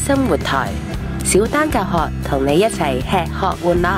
生活台，小丹教學同你一齊吃喝玩樂。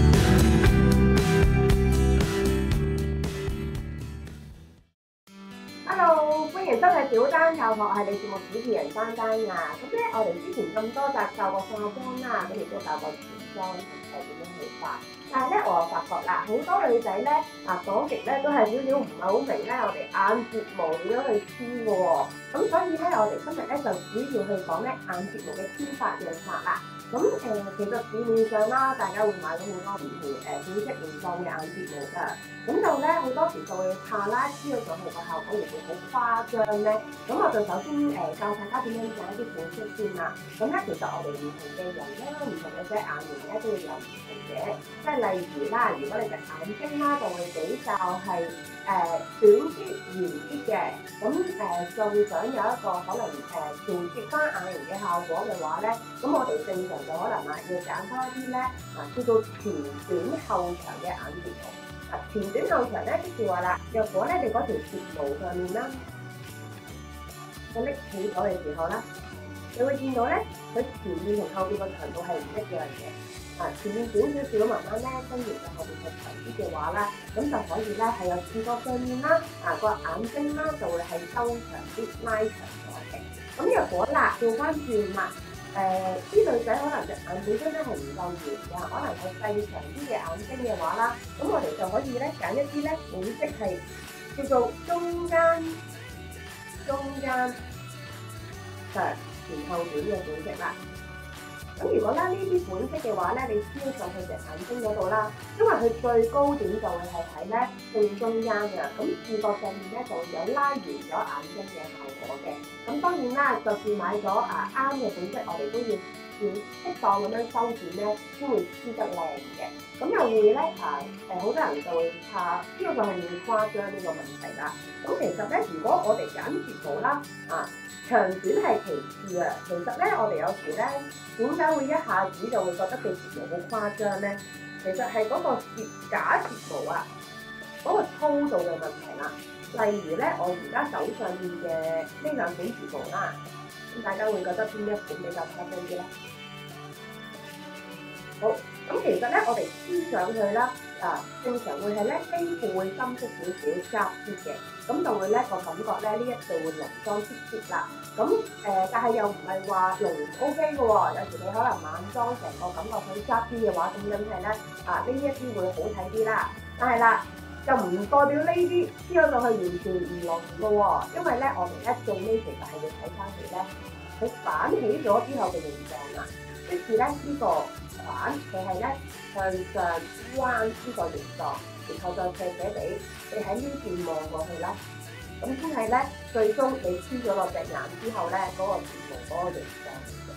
Hello， 歡迎收睇小丹教學，我係你節目主持人丹丹啊。咁咧，我哋之前咁多集教過化妝啦，咁亦都教過全妝點樣去化。但係咧，我又發覺啦，好多女仔咧講極咧都係少少唔係好明咧，我哋眼睫毛點樣去黐嘅喎。咁所以咧，我哋今日咧就主要去講咧眼睫毛嘅黐法用法啦。咁其實市面上啦，大家會買到好多唔同款式形狀嘅眼睫毛㗎。咁就咧好多時就會怕啦，黐咗上去個效果會唔會好誇張咧？咁我就首先教大家點樣揀一啲款式先啦。咁咧其實我哋唔同嘅人咧，唔同嘅隻眼型咧都會有唔同嘅。即係例如啦，如果你隻眼睛啦就會比較係短啲、圓啲嘅，咁就會想有一個可能調節翻眼型嘅效果嘅話咧，咁我哋正常就可能要揀翻一啲咧叫做前短後長嘅眼睫毛。前短後長咧，即係話啦，若果咧你嗰條睫毛上面啦，我拎起咗嘅時候啦，你會見到咧，佢前面同後邊個長度係唔一樣嘅。前面短少少，慢慢咧跟住就後邊就長啲嘅話啦，咁就可以咧係有視覺上面啦，個眼睛啦就會係收長啲、拉長咗嘅。咁若果啦調翻轉啦，啲女仔可能隻眼本身咧係唔夠圓㗎，可能係細長啲嘅眼睛嘅話啦，咁我哋就可以咧揀一啲咧款式係叫做中間長前後短嘅款式啦。咁如果咧呢啲款式嘅話咧，你黐上去隻眼睛嗰度啦，因為佢最高點就會係喺咧正中間嘅，咁視覺上面咧就會有拉圓咗眼睛嘅效果嘅。咁當然啦，就算買咗啱嘅款式，我哋都要適當咁樣修剪咧，先會黐得靚嘅。咁又會咧好多人就會怕呢個就係會誇張呢個問題啦。咁其實咧，如果我哋揀睫毛啦長短係其次啊，其實咧我哋有時咧點解會一下子就會覺得對睫毛好誇張咧？其實係嗰個假睫毛嗰個粗度嘅問題啦。例如咧，我而家手上面嘅呢兩款睫毛啦，咁大家會覺得邊一款比較誇張啲咧？好，咁其實咧我哋黐上去啦，正常會係咧基部會深色少少夾啲嘅，咁就會咧個感覺咧呢一度會濃妝啲啲啦。咁但係又唔係話濃 OK 嘅喎，有時你可能晚妝成個感覺想夾啲嘅話，咁梗係咧呢一啲會好睇啲啦。但係啦，就唔代表呢啲黐咗上去完全唔濃嘅喎，因為咧我哋咧做呢其實係要睇翻佢咧，佢反起咗之後嘅形狀啦，即是咧呢個反佢係咧向上彎呢個形狀，然後再斜斜地，你喺呢邊望過去啦。咁先係咧，最終你黐咗落隻眼之後咧，嗰個睫毛嗰個形狀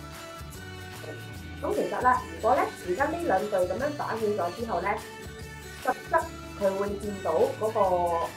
嘅。咁其實咧，如果咧而家呢兩對咁樣反起咗之後咧，實質佢會見到嗰個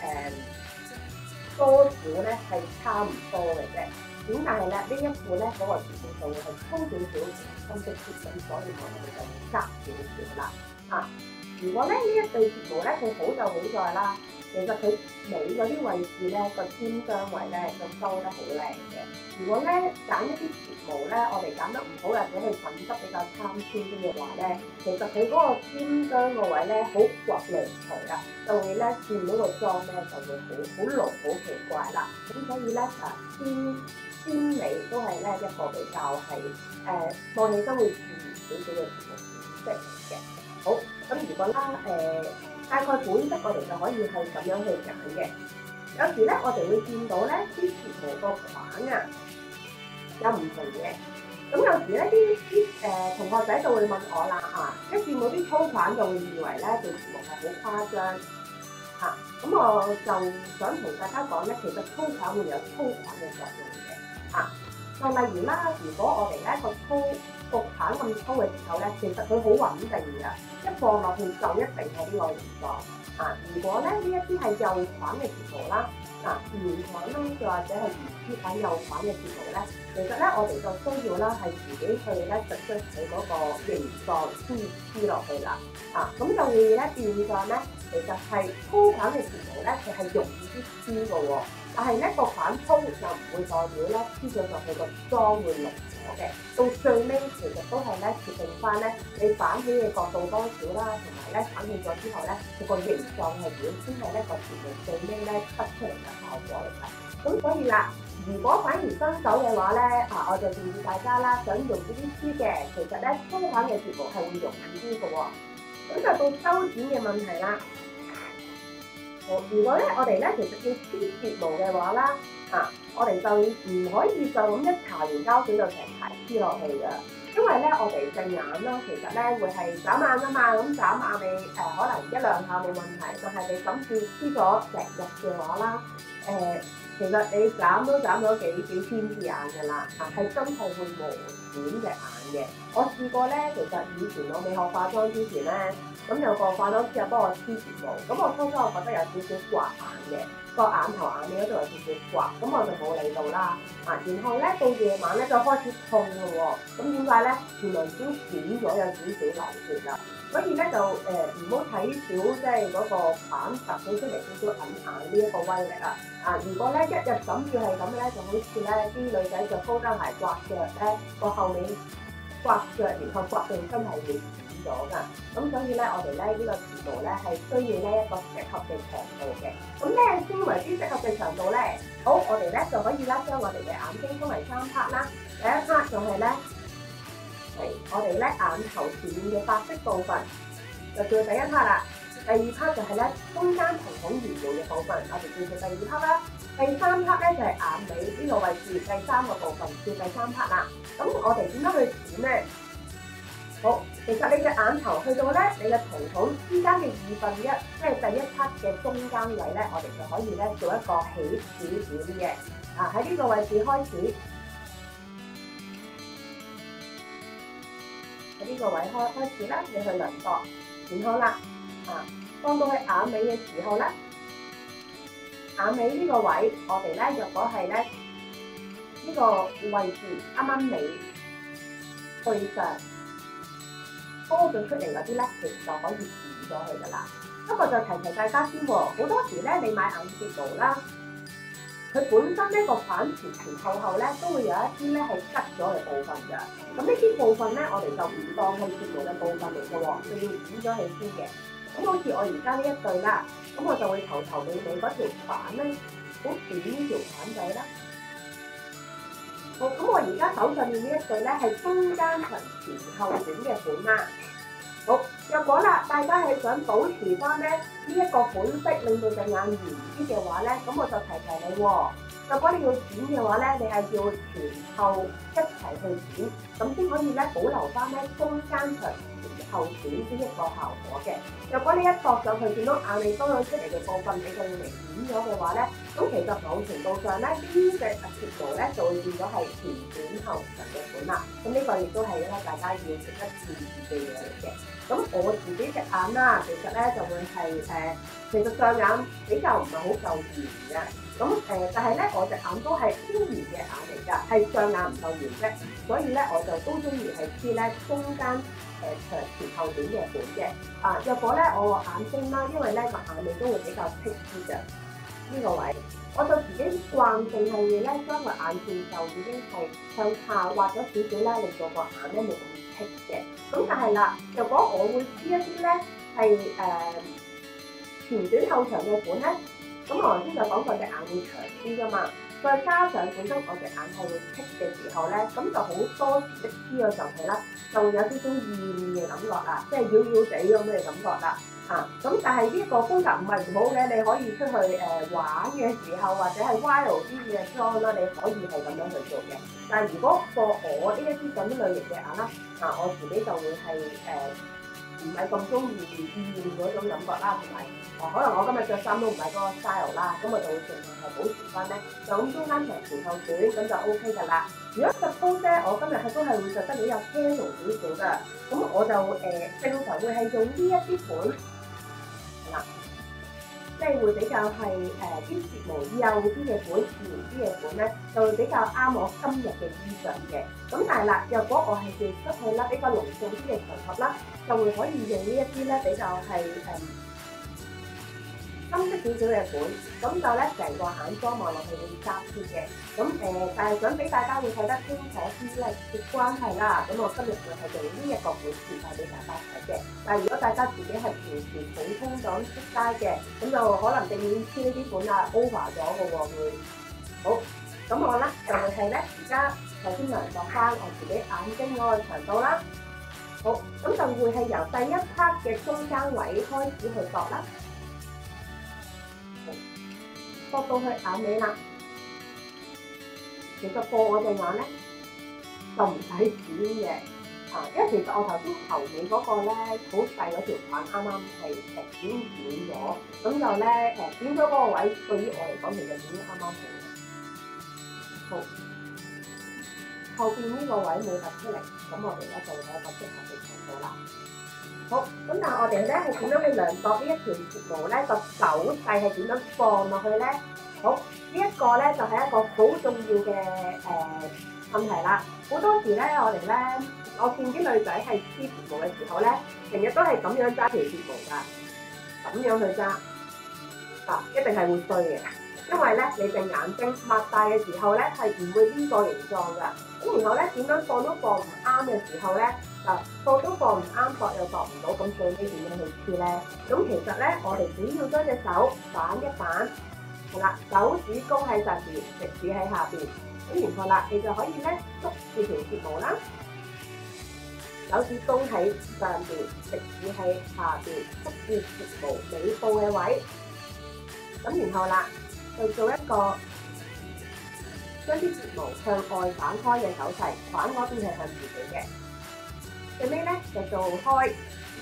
多少咧係差唔多嘅啫。咁但係咧呢一副咧嗰個睫毛就會係粗少少、深色啲，咁所以我哋就會夾少少啦。如果咧呢一對睫毛咧佢好就好在啦。其實佢尾嗰啲位置咧，個尖雙位咧就收得好靚嘅。如果咧揀一啲睫毛咧，我哋揀得唔好，或者佢粉質比較參差啲嘅話咧，其實佢嗰個尖雙個位咧好滑涼脆啊，就會咧見到個妝咧就會好濃好奇怪啦。咁所以咧尖尾都係咧一個比較係望起身會自然少少嘅睫毛款式嚟嘅。好，咁如果啦大概款式我哋就可以係咁樣去揀嘅。有時咧，我哋會見到咧啲睫毛個款有唔同嘅。咁有時咧啲同學仔就會問我啦一見到啲粗款就會以為咧對睫毛係好誇張咁我就想同大家講咧，其實粗款會有粗款嘅作用嘅就例如啦，如果我哋咧個款咁粗嘅時候咧，其實佢好穩定㗎，一放落去就一定係呢個形狀如果咧呢一啲係幼款嘅睫毛啦，圓款啦，又或者係圓珠款幼款嘅睫毛咧，其實咧我哋就需要啦係自己去咧實質佢嗰個形狀先黐落去啦咁就會咧變相咧，其實係粗款嘅睫毛咧，佢係容易啲黐嘅喎。 但係咧個款粗又唔會代表咧黐咗上去個妝會濃咗嘅。到最尾其實都係咧決定翻咧你反起嘅角度多少啦，同埋咧反起咗之後咧佢個形狀係點先係咧個甜味最尾咧得出嚟嘅效果嚟㗎。咁所以啦，如果反而新手嘅話咧，我就建議大家啦，想用呢啲黐嘅，其實咧粗款嘅睫毛係會容易啲嘅喎。咁就到修剪嘅問題啦。好，如果咧我哋咧其實要黐睫毛嘅話啦，我哋就唔可以就咁一搽完膠水就成排黐落去㗎。因為咧我哋隻眼啦，其實咧會係眨眼㗎嘛，咁眨眼你可能一兩下冇問題，但係你諗住黐咗成日嘅話啦，其實你斬都斬咗幾千次眼㗎啦，係真係會磨損隻眼嘅。我試過咧，其實以前我未學化妝之前咧，咁有個化妝師又幫我黐睫毛，咁我初初我覺得有少少刮眼嘅，個眼頭眼尾嗰度有少少刮，咁我就冇理到啦。然後咧到夜晚咧就開始痛咯喎，咁點解咧？原來已經損咗有少少流血啦。所以咧就唔好睇少即係嗰個板凸起出嚟少少銀眼呢一個威力啊！如果咧一日枕住係咁嘅咧，就好似咧啲女仔着高踭鞋刮腳咧個後尾刮腳，然後刮到真係會損咗㗎。咁所以咧我哋咧呢個睫毛咧係需要呢一個適合嘅長度嘅。咁咩先為之適合嘅長度咧？好，我哋咧就可以啦將我哋嘅眼睛分為3 part 啦。第一 part 就係咧。我哋咧眼頭前面嘅白色部分就叫第一 part 啦，第二 part 就係咧中間瞳孔圓形嘅部分，我哋叫做第二 part 啦。第三 part 咧就係眼尾呢個位置，第三個部分叫第三 part 啦。咁我哋點樣去剪咧？好，其實你嘅眼頭去到咧你嘅瞳孔之間嘅1/2，即係第一 part 嘅中間位咧，我哋就可以咧做一個起少少啲嘅。喺呢個位置開始。呢個位開始啦，你去量度，然後啦，放到去眼尾嘅時候咧，眼尾呢個位，我哋咧若果係咧呢個位置啱啱尾對上多咗出嚟嗰啲咧，其實就可以剪咗佢噶啦。不過就提大家先喎，好多時咧你買眼睫毛啦。佢本身呢個款前後咧都會有一啲咧係吉咗嘅部分㗎，咁呢啲部分咧我哋就唔當係睫毛嘅部分嚟嘅喎，就要剪咗佢先嘅。咁好似我而家呢一對啦，咁我就會頭尾嗰條板咧，好短呢條板仔啦。好，咁我而家手上面呢一對咧係中間長前後短嘅款啦。好，若果啦，大家係想保持翻咧呢一個款式，令到隻眼圓啲嘅話咧，咁我就提你喎。若果你要剪嘅話咧，你係要前後一齊去剪，咁先可以咧保留翻咧中間長前後短呢一個效果嘅。若果你一駁上去見到眼尾多咗出嚟嘅部分，你仲明顯咗嘅話咧，咁其實某程度上咧呢隻睫毛咧就會變咗係前短後長嘅款啦。咁呢個亦都係咧大家要值得注意嘅嘢嚟嘅。咁我自己隻眼啦，其實咧就會係其實上眼比較唔係好夠圓嘅。咁但係咧我隻眼都係偏圓嘅眼嚟㗎，係上眼唔夠圓啫。所以咧我就都中意係黐咧中間長前後短嘅款嘅。若果咧我眼睛啦，因為咧個眼尾都會比較剔啲嘅呢個位，我就自己慣性係會咧將個眼線就已經係向下畫咗少少咧，令到個眼咧冇咁嘅。咁但係啦，如果我會黐一啲咧係前短後長嘅款咧，咁我頭先就講過隻眼會長啲噶嘛，再加上本身我隻眼係會剔嘅時候咧，咁就好多時一黐嘅時候係啦，就會有少少厭嘅感覺啦，即係妖妖地咁嘅感覺啦。咁但係呢個風格唔係唔好嘅，你可以出去玩嘅時候，或者係 wild 啲嘅妝啦，你可以係咁樣去做嘅。但係如果個我呢一啲咁類型嘅眼啦，我自己就會係唔係咁中意厭嗰種感覺啦，同埋可能我今日着衫都唔係嗰個 style 啦，咁我就會盡量係保持翻咧，就咁中間長前後短咁就 OK 㗎啦。如果 suppose 咧，我今日係都係會着得比較 casual 少少㗎，咁我就正常會係用呢一啲款。即係會比較係啲睫毛幼啲嘅款、自然啲嘅款咧，就會比較啱我今日嘅衣裳嘅。咁但係啦，若果我係要出去啦，比較隆重啲嘅場合啦，就會可以用呢一啲咧比較係深色少少嘅款，咁就咧成個眼妝望落去會揸啲嘅。咁但係想俾大家會睇得清楚啲咧嘅關係啦，咁我今日就係用呢一個款示範俾大家睇嘅。但係如果大家自己係平時普通咁出街嘅，咁就可能避免黐呢啲款啊 over 咗嘅喎會。好，咁我咧就會係咧而家首先量度翻我自己眼睛嗰個長度啦。好，咁就會係由第一 part 嘅中間位開始去度啦，度到去眼尾啦。其實過我隻眼咧就唔使剪嘅，因為其實我頭先頭尾嗰個咧好細嗰條管啱啱係已經剪咗，咁就咧剪咗嗰個位對於我嚟講其實已經啱啱好。好，後邊呢個位冇突出嚟，咁我哋咧就會有一個適合嘅長度啦。好，咁但係我哋咧係點樣去量度呢一條睫毛咧？個手勢係點樣放落去咧？好，呢一個咧就係一個好重要嘅問題啦。好多時咧，我見啲女仔係黐睫毛嘅時候咧，成日都係咁樣揸條睫毛㗎，咁樣去揸，一定係會衰嘅。因為咧，你隻眼睛擘大嘅時候咧，係唔會呢個形狀㗎。咁然後咧，點樣放都放唔啱嘅時候咧，放都放唔啱，度又度唔到，咁最尾點樣去黐咧？咁其實咧，我哋只要將隻手反一反，係啦，手指公喺上邊，食指喺下邊，咁然後啦，你就可以咧捉住條睫毛啦，手指公喺上邊，食指喺下邊，捉住睫毛尾部嘅位，咁然後啦。去做一個將啲睫毛向外反開嘅手勢，反嗰邊係向自己嘅。最尾咧就做開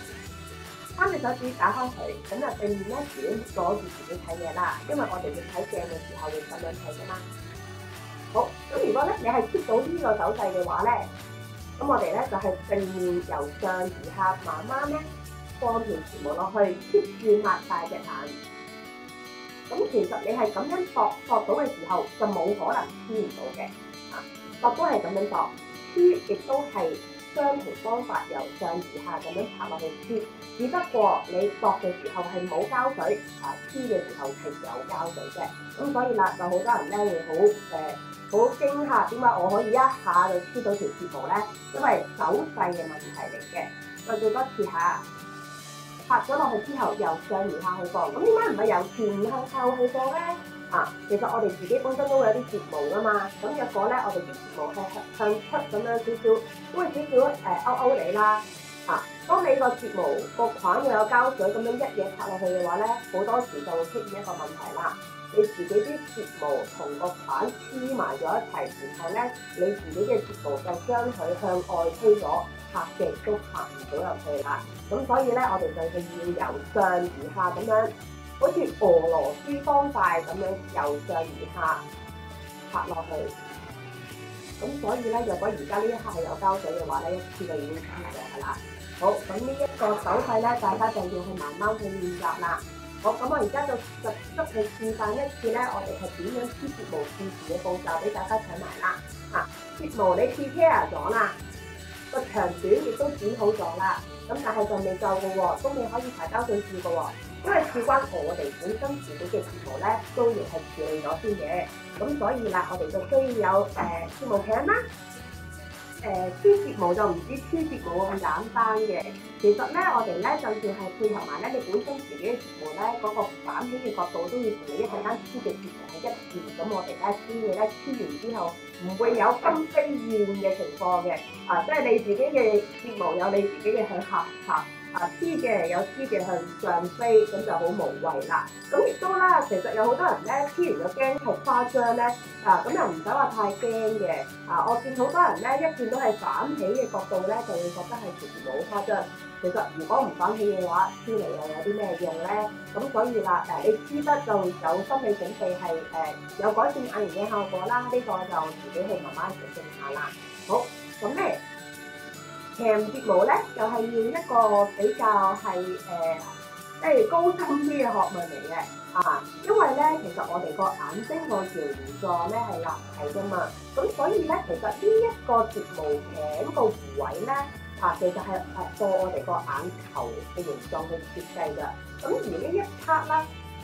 3隻手指打開佢，咁就避免咧自己阻住自己睇嘢啦。因為我哋要睇鏡嘅時候會咁樣睇㗎嘛。好，咁如果咧你係 keep 到呢個手勢嘅話咧，咁我哋咧就係正面由上而下慢慢咧放條睫毛落去 ，keep 住擘大隻眼。咁其實你係咁樣度到嘅時候，就冇可能黐唔到嘅。度都係咁樣度，黐亦都係相同方法由上而下咁樣拍落去黐。只不過你度嘅時候係冇膠水，黐嘅時候係有膠水嘅。咁所以啦，就好多人咧會好驚嚇，點解我可以一下就黐到條睫毛咧？因為手勢嘅問題嚟嘅。再做多次下。拍咗落去之後，由上而下去放。咁點解唔係由前向後去放咧？其實我哋自己本身都會有啲睫毛噶嘛。咁若果咧，我哋啲睫毛係向出咁樣少少，都會少少勾地啦。當你個睫毛個框又有膠水咁樣一嘢拍落去嘅話咧，好多時就會出現一個問題啦。你自己啲睫毛同個框黐埋咗一齊，然後咧你自己嘅睫毛就將佢向外推咗。拍極都拍唔到入去啦，咁所以咧，我哋就係要由上而下咁樣，好似俄羅斯方塊咁樣由上而下拍落去。咁所以咧，若果而家呢一刻係有膠水嘅話咧，一次就已經黐咗㗎啦。好，咁呢一個手勢咧，大家就要去慢慢去練習啦。好，咁我而家就實質去示範一次咧，我哋係點樣黐睫毛試試嘅步驟俾大家睇埋啦。睫毛你 prepare 咗啦。個長短亦都剪好咗啦，咁但係就未夠嘅喎，都未可以搽膠水試嘅喎，因為事關我哋本身自己嘅睫毛咧，都要係處理咗先嘅，咁所以啦，我哋就需要有睫毛鉗啦，黐睫毛就唔止黐睫毛咁簡單嘅，其實咧我哋咧就算係配合埋咧，你本身自己嘅睫毛咧嗰個反起嘅角度都要同你一陣間黐嘅睫毛係一致，咁我哋咧先嘅咧黐完之後。唔會有分飛燕嘅情況嘅，即係你自己嘅睫毛有你自己嘅向下插，黐嘅有黐嘅向上飛，咁就好無謂啦。咁亦都啦，其實有好多人咧黐完就驚係誇張咧，咁又唔使話太驚嘅。我見好多人咧一見到係反起嘅角度咧，就會覺得係條睫毛好誇張。其實如果唔反起嘅話，黐嚟又有啲咩用咧？咁所以啦，你黐得就有心理準備係有改善眼型嘅效果啦。呢個就自己去慢慢調整下啦。好，咁咧鉗睫毛咧就係要一個比較係即係高深啲嘅學問嚟嘅。因為咧其實我哋個眼睛個條形狀咧係立體㗎嘛，咁所以咧其實呢一個睫毛鉗個弧位咧。其實係幫我哋個眼球嘅形狀去設計㗎。咁而呢一 part 咧，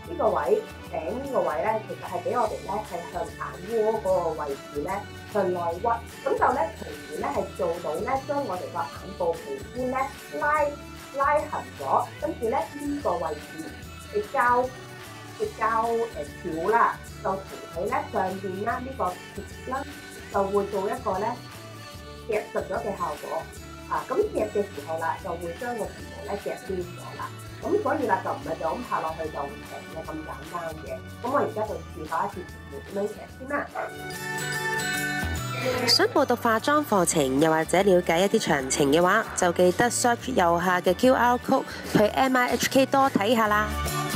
呢個位頂呢個位咧，其實係俾我哋咧係向眼窩嗰個位置咧向內屈，咁就咧從而咧係做到咧將我哋個眼部皮膚咧拉痕咗，跟住咧呢個位置嘅膠條啦，就扶起咧上邊啦呢個貼啦，就會做一個咧夾實咗嘅效果。咁夾嘅時候啦，就會將個皮毛咧夾攣咗啦。咁所以啦，就唔係就咁拍落去就平嘅咁簡單嘅。咁我而家就示範一次點樣夾先啦。 想報讀化妝課程，又或者了解一啲詳情嘅話，就記得 search 右下嘅 QR code 去 MIHK 多睇下啦。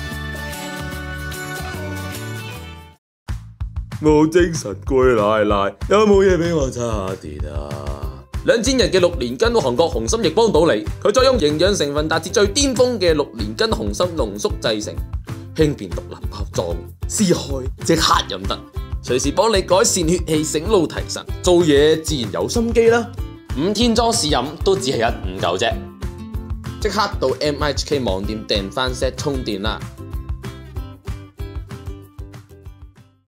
我精神攰奶奶，有冇嘢俾我差下電啊？2000日嘅6年根韓國紅心液幫到你，佢再用營養成分達至最巔峰嘅6年根紅心濃縮製成，輕便獨立包裝，撕開即刻飲得，隨時幫你改善血氣、醒腦提神，做嘢自然有心機啦。5天裝試飲都只係159啫，即刻到 MIHK 網店訂翻 set 充電啦！